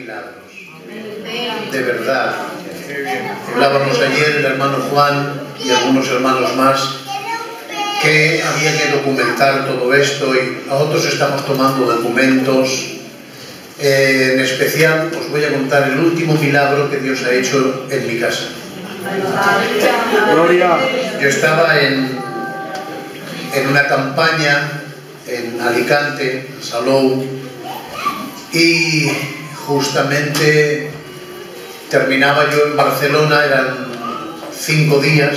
milagros. De verdad. Hablábamos ayer el hermano Juan y algunos hermanos más que había que documentar todo esto y nosotros estamos tomando documentos. En especial os voy a contar el último milagro que Dios ha hecho en mi casa. Gloria. Yo estaba en una campaña en Alicante, Salou, y justamente terminaba yo en Barcelona, eran 5 días,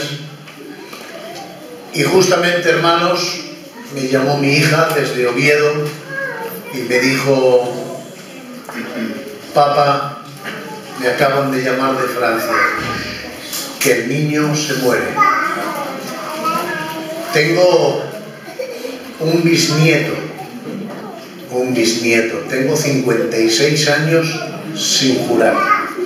y justamente, hermanos, me llamó mi hija desde Oviedo y me dijo: papá, me acaban de llamar de Francia, que el niño se muere. Tengo un bisnieto, tengo 56 años sin jurar.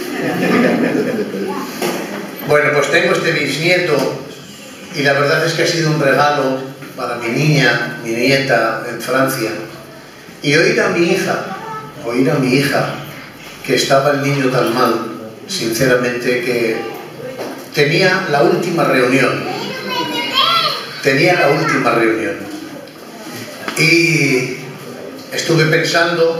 Bueno, pues tengo este bisnieto y la verdad es que ha sido un regalo para mi niña, mi nieta en Francia. Y oír a mi hija, que estaba el niño tan mal, sinceramente, que tenía la última reunión. Y estuve pensando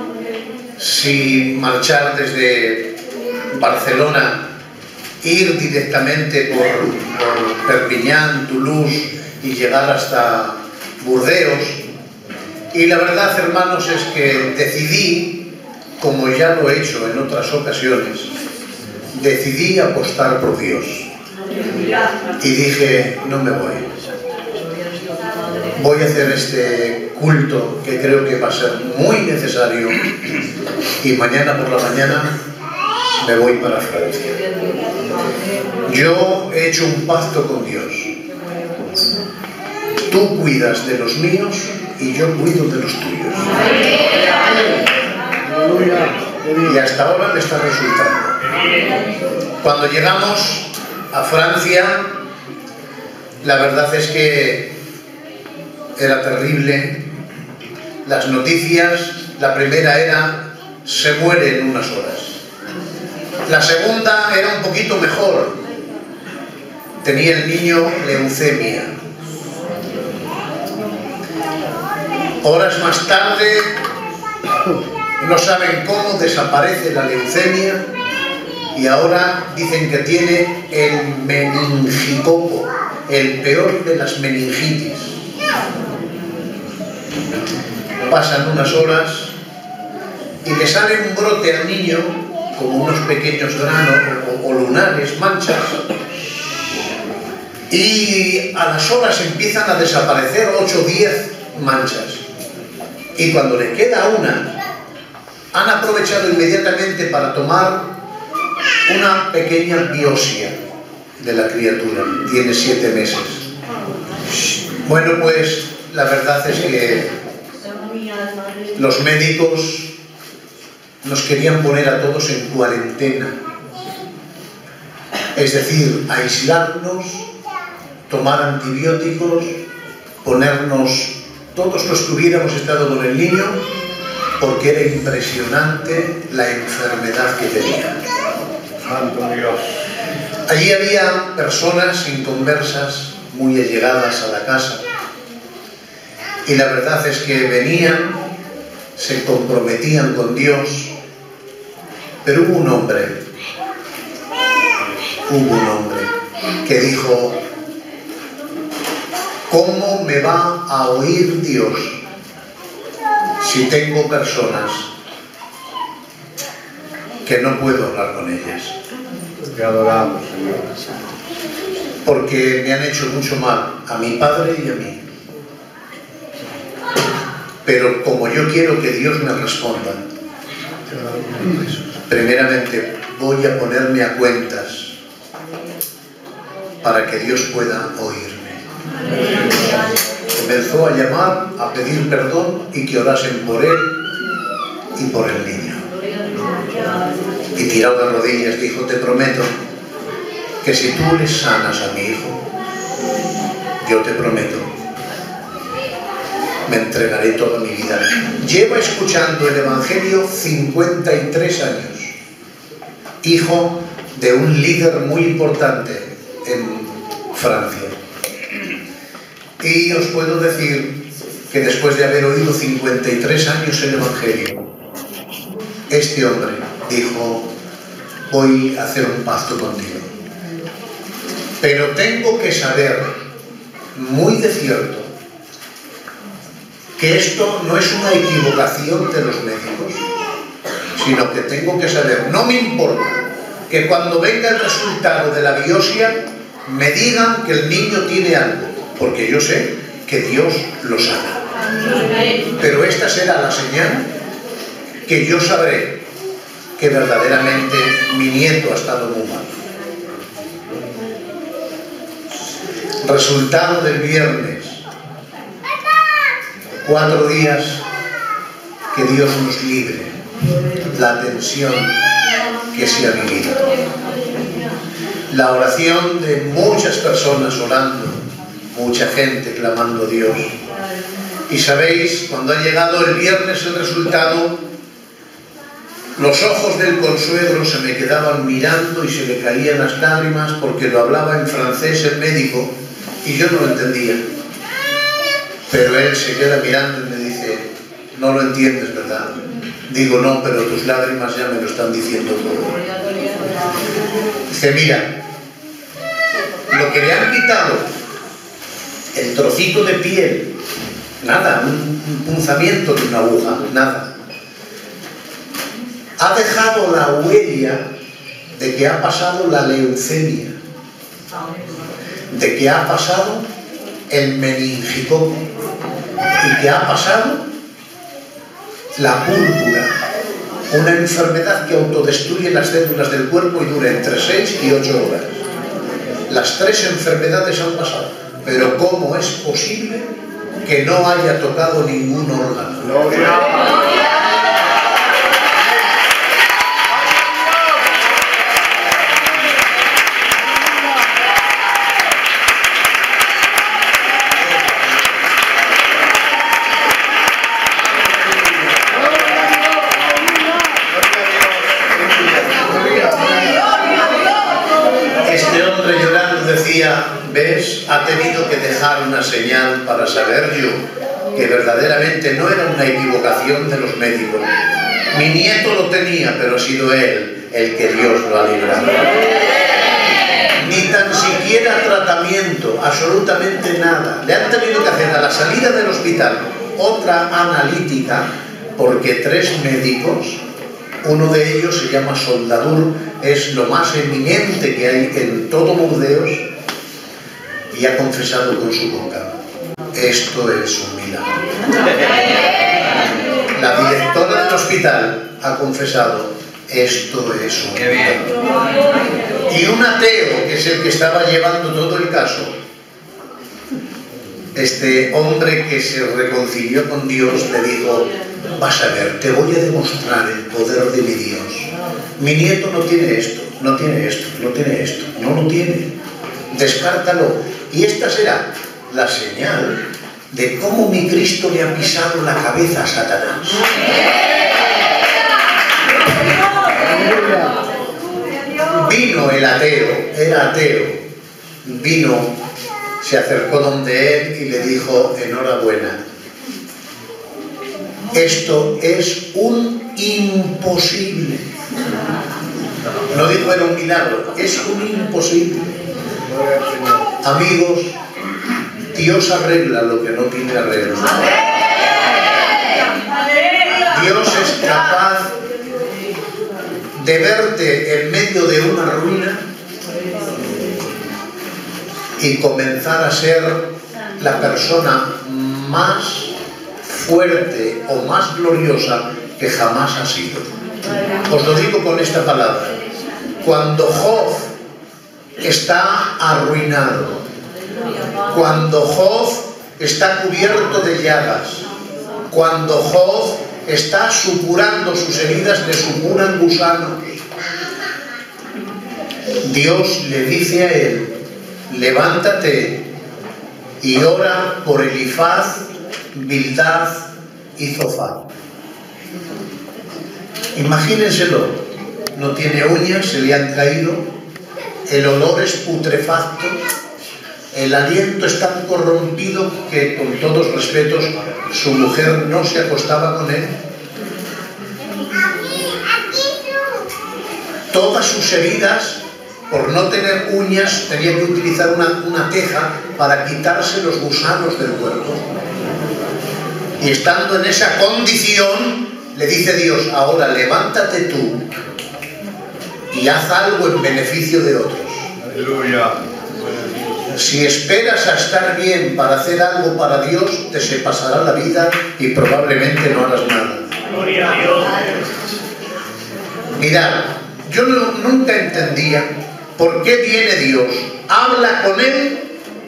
si marchar desde Barcelona, ir directamente por Perpiñán, Toulouse y llegar hasta Burdeos. Y la verdad, hermanos, es que decidí, como ya lo he hecho en otras ocasiones, decidí apostar por Dios. Y dije, no me voy. Voy a hacer este culto que creo que va a ser muy necesario y mañana por la mañana me voy para Francia. Yo he hecho un pacto con Dios. Tú cuidas de los míos y yo cuido de los tuyos. Y hasta ahora me está resultando. Cuando llegamos a Francia, la verdad es que era terrible. Las noticias, la primera era: se muere en unas horas. La segunda era un poquito mejor: tenía el niño leucemia. Horas más tarde, no saben cómo desaparece la leucemia y ahora dicen que tiene el meningicoco, el peor de las meningitis. Pasan unas horas y le sale un brote al niño, como unos pequeños granos o lunares, manchas, y a las horas empiezan a desaparecer 8 o 10 manchas. Y cuando le queda una, han aprovechado inmediatamente para tomar una pequeña biopsia de la criatura. Tiene 7 meses. Bueno, pues la verdad es que los médicos nos querían poner a todos en cuarentena. Es decir, aislarnos, tomar antibióticos, ponernos todos los que hubiéramos estado con el niño, porque era impresionante la enfermedad que tenía. Santo Dios. Allí había personas inconversas, muy allegadas a la casa, y la verdad es que venían, se comprometían con Dios, pero hubo un hombre que dijo: ¿cómo me va a oír Dios si tengo personas que no puedo hablar con ellas? Te adoramos, Señor. Porque me han hecho mucho mal a mi padre y a mí. Pero como yo quiero que Dios me responda, primeramente voy a ponerme a cuentas para que Dios pueda oírme. Comenzó a llamar, a pedir perdón y que orasen por él y por el niño. Y tirado de rodillas dijo: te prometo que si tú le sanas a mi hijo, yo te prometo me entregaré toda mi vida. Lleva escuchando el Evangelio 53 años, hijo de un líder muy importante en Francia. Y os puedo decir que después de haber oído 53 años el Evangelio, este hombre dijo: voy a hacer un pacto contigo, pero tengo que saber muy de cierto que esto no es una equivocación de los médicos, sino que tengo que saber, no me importa que cuando venga el resultado de la biopsia me digan que el niño tiene algo, porque yo sé que Dios lo sabe. Pero esta será la señal que yo sabré que verdaderamente mi nieto ha estado muy mal. Resultado del viernes: 4 días que Dios nos libre la tensión que se ha vivido. La oración de muchas personas orando, mucha gente clamando a Dios. Y sabéis, cuando ha llegado el viernes el resultado, los ojos del consuegro se me quedaban mirando y se le caían las lágrimas porque lo hablaba en francés el médico y yo no lo entendía. Pero él se queda mirando y me dice: no lo entiendes, ¿verdad? Digo: no, pero tus lágrimas ya me lo están diciendo todo. Dice: mira, lo que le han quitado, el trocito de piel, nada, un punzamiento de una aguja, nada. Ha dejado la huella de que ha pasado la leucemia, de que ha pasado el meningicoco y que ha pasado la púrpura, una enfermedad que autodestruye las células del cuerpo y dura entre 6 y 8 horas. Las 3 enfermedades han pasado, pero ¿cómo es posible que no haya tocado ningún órgano? ¡Gloria! ¿Ves? Ha tenido que dejar una señal para saber yo que verdaderamente no era una equivocación de los médicos. Mi nieto lo tenía, pero ha sido él el que Dios lo ha librado. Ni tan siquiera tratamiento, absolutamente nada. Le han tenido que hacer a la salida del hospital otra analítica porque 3 médicos, uno de ellos se llama Soldadur, es lo más eminente que hay en todo Burdeos, y ha confesado con su boca: esto es un milagro. La directora del hospital ha confesado: esto es un milagro. Y un ateo, que es el que estaba llevando todo el caso, este hombre que se reconcilió con Dios, le dijo: vas a ver, te voy a demostrar el poder de mi Dios. Mi nieto no tiene esto, no tiene esto, no tiene esto, no lo tiene. Descártalo. Y esta será la señal de cómo mi Cristo le ha pisado la cabeza a Satanás. Vino el ateo, era ateo, vino, se acercó donde él y le dijo: enhorabuena, esto es un imposible. No dijo era un milagro, es un imposible. Amigos, Dios arregla lo que no tiene arreglo. Dios es capaz de verte en medio de una ruina y comenzar a ser la persona más fuerte o más gloriosa que jamás ha sido. Os lo digo con esta palabra: cuando Job está arruinado, cuando Job está cubierto de llagas, cuando Job está supurando sus heridas, le supuran gusanos, Dios le dice a él: levántate y ora por Elifaz, Bildad y Zofar. Imagínenselo, no tiene uñas, se le han caído, el olor es putrefacto, el aliento es tan corrompido que, con todos respetos, su mujer no se acostaba con él. Todas sus heridas, por no tener uñas, tenía que utilizar una teja para quitarse los gusanos del cuerpo. Y estando en esa condición, le dice Dios: ahora levántate tú y haz algo en beneficio de otros. Aleluya. Si esperas a estar bien para hacer algo para Dios, te se pasará la vida y probablemente no harás nada. Gloria a Dios. Mirad, yo nunca entendía por qué viene Dios, habla con él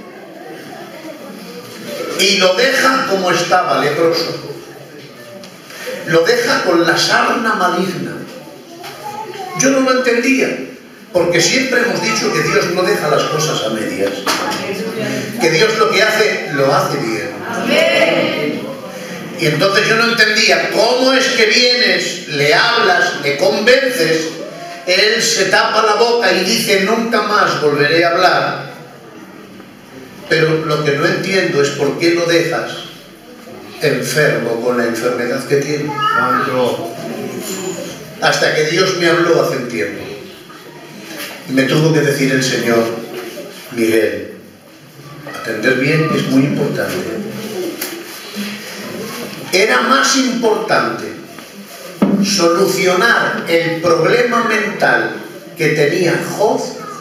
y lo deja como estaba, leproso. Lo deja con la sarna maligna. Yo no lo entendía, porque siempre hemos dicho que Dios no deja las cosas a medias, que Dios lo que hace, lo hace bien. Y entonces yo no entendía cómo es que vienes, le hablas, le convences, él se tapa la boca y dice: nunca más volveré a hablar. Pero lo que no entiendo es por qué lo dejas enfermo con la enfermedad que tiene. Santo. Hasta que Dios me habló hace un tiempo. Y me tuvo que decir el Señor: Miguel, atender bien es muy importante. Era más importante solucionar el problema mental que tenía Job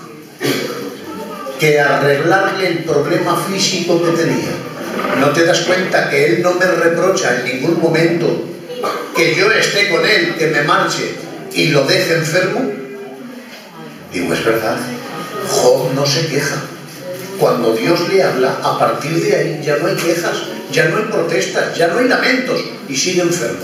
que arreglarle el problema físico que tenía. ¿No te das cuenta que él no me reprocha en ningún momento que yo esté con él, que me marche y lo deje enfermo? Digo, es verdad, Job no se queja. Cuando Dios le habla, a partir de ahí ya no hay quejas, ya no hay protestas, ya no hay lamentos, y sigue enfermo.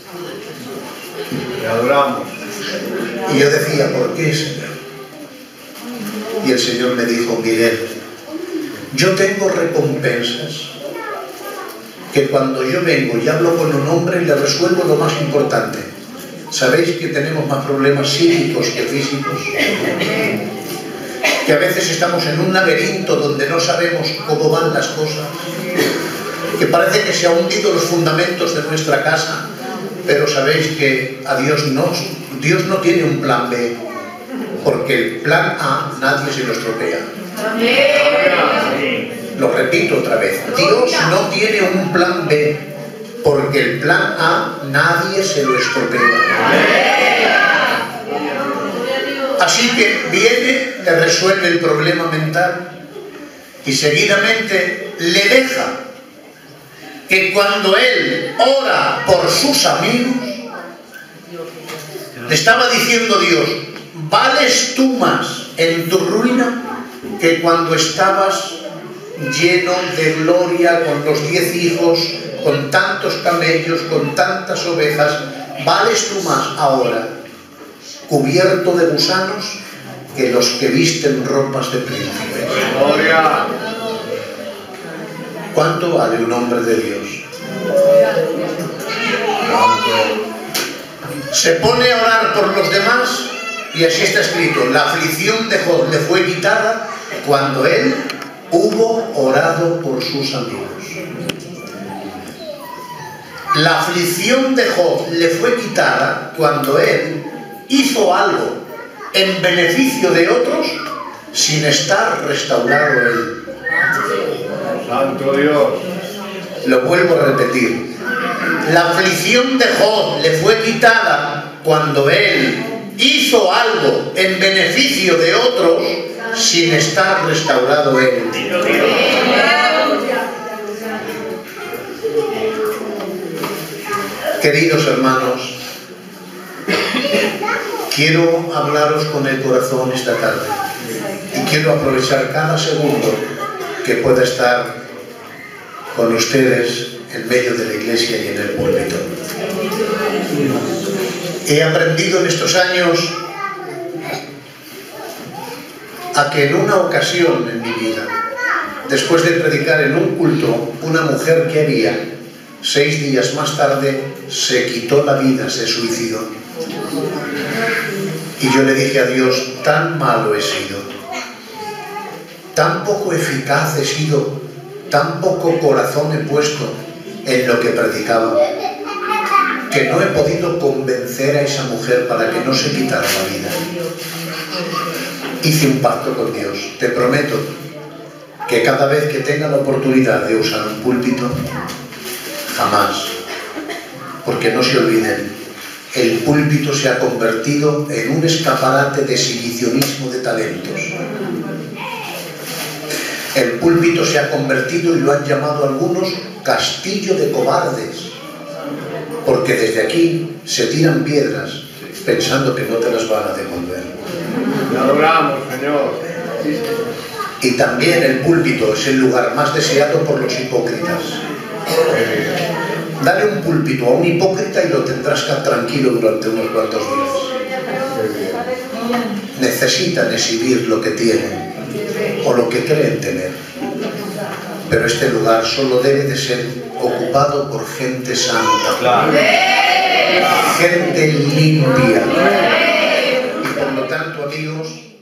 Te adoramos. Y yo decía: ¿por qué, Señor? Y el Señor me dijo: Miguel, yo tengo recompensas que cuando yo vengo y hablo con un hombre le resuelvo lo más importante. ¿Sabéis que tenemos más problemas psíquicos que físicos? Que a veces estamos en un laberinto donde no sabemos cómo van las cosas, que parece que se han hundido los fundamentos de nuestra casa, pero sabéis que a Dios no tiene un plan B, porque el plan A nadie se lo estropea. Lo repito otra vez: Dios no tiene un plan B, porque el plan A nadie se lo estropea. Así que viene, le resuelve el problema mental y seguidamente le deja que cuando él ora por sus amigos, le estaba diciendo Dios: vales tú más en tu ruina que cuando estabas lleno de gloria, con los 10 hijos, con tantos camellos, con tantas ovejas. Vales tú más ahora, cubierto de gusanos, que los que visten ropas de príncipes. Gloria. ¿Cuánto vale un hombre de Dios? Santo. Se pone a orar por los demás y así está escrito: la aflicción de Job le fue quitada cuando él hubo orado por sus amigos. La aflicción de Job le fue quitada cuando él hizo algo en beneficio de otros sin estar restaurado él. Santo Dios. Lo vuelvo a repetir: la aflicción de Job le fue quitada cuando él hizo algo en beneficio de otros sin estar restaurado él. Queridos hermanos, quiero hablaros con el corazón esta tarde y quiero aprovechar cada segundo que pueda estar con ustedes en medio de la iglesia y en el púlpito. He aprendido en estos años a que en una ocasión en mi vida, después de predicar en un culto, una mujer que había 6 días más tarde se quitó la vida, se suicidó. Y yo le dije a Dios, tan malo he sido, tan poco eficaz he sido, tan poco corazón he puesto en lo que predicaba, que no he podido convencer a esa mujer para que no se quitara la vida. Hice un pacto con Dios. Te prometo que cada vez que tenga la oportunidad de usar un púlpito, jamás, porque no se olviden, el púlpito se ha convertido en un escaparate de exhibicionismo de talentos. El púlpito se ha convertido, y lo han llamado algunos, castillo de cobardes, porque desde aquí se tiran piedras pensando que no te las van a devolver. Te adoramos, Señor. Y también el púlpito es el lugar más deseado por los hipócritas. Dale un púlpito a un hipócrita y lo tendrás tranquilo durante unos cuantos días. Necesitan exhibir lo que tienen o lo que creen tener. Pero este lugar solo debe de ser ocupado por gente santa, gente limpia. Y por lo tanto, amigos,